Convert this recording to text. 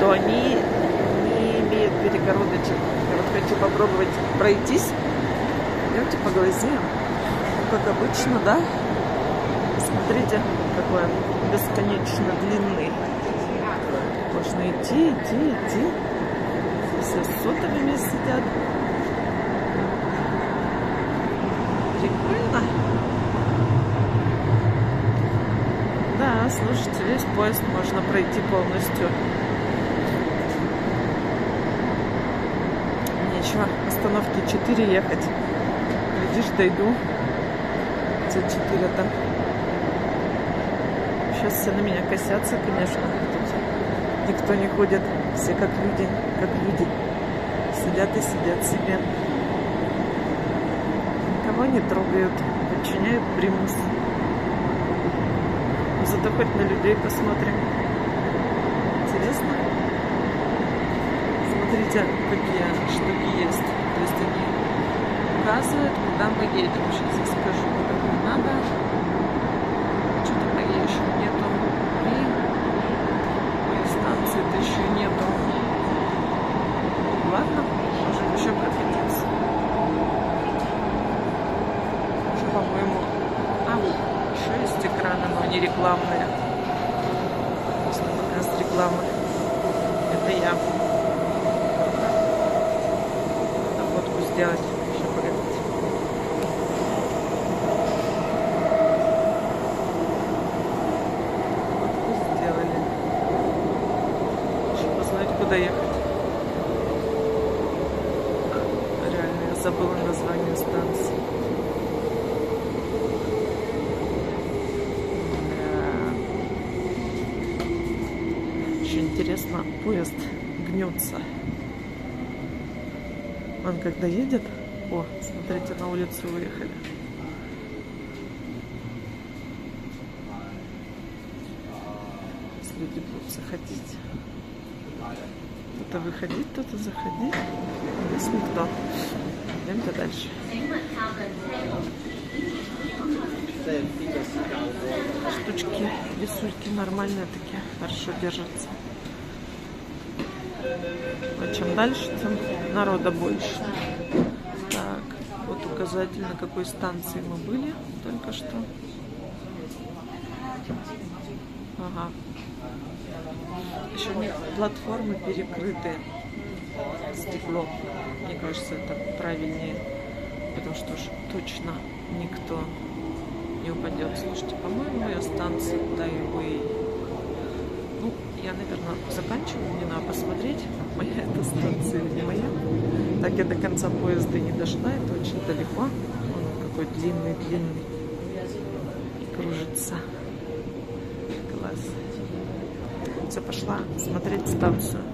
что они не имеют перегородочек. Я вот хочу попробовать пройтись. Идемте поглазеем. Как обычно, да? Смотрите, какой он бесконечно длинный. Можно идти. Все с сотовыми сидят. Прикольно. Да, слушайте, весь поезд можно пройти полностью. Нечего, остановки 4 ехать. Глядишь, дойду. За 4-то. Сейчас все на меня косятся, конечно. Тут никто не ходит. Все как люди. Сидят и сидят себе. Никого не трогают. Подчиняют примус. Зато хоть на людей посмотрим. Интересно? Смотрите, какие штуки есть. То есть они указывают, куда мы едем. Сейчас я скажу, куда нам надо. Что-то моей еще нету. И станции-то еще нету. Ладно, можем еще прокатиться. Уже, по-моему, еще есть экраны, но они рекламные. Просто показ рекламы. Это я. Надо фотку сделать. Еще погодите. Фотку сделали. Еще посмотреть, куда ехать. Реально, я забыла название станции. Интересно, поезд гнется. Он когда едет... О, смотрите, на улицу выехали. Если люди будут заходить. Кто-то выходить, кто-то заходить. Здесь никто. Идемте дальше. Штучки, рисунки нормальные такие, хорошо держатся. А чем дальше, тем народа больше. Так, вот указатель, на какой станции мы были только что. Ага. Еще платформы перекрыты. Стекло. Мне кажется, это правильнее. Потому что уж точно никто не упадет. Слушайте, по-моему, моя станция Тайвей. Ну, я, наверное, заканчиваю. Мне надо посмотреть, моя эта станция или не моя. Так я до конца поезда не дошла. Это очень далеко. Он какой длинный. И кружится. Класс. Все, пошла смотреть станцию.